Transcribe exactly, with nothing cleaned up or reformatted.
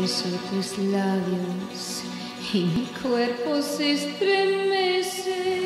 beso tus labios y mi cuerpo se estremece.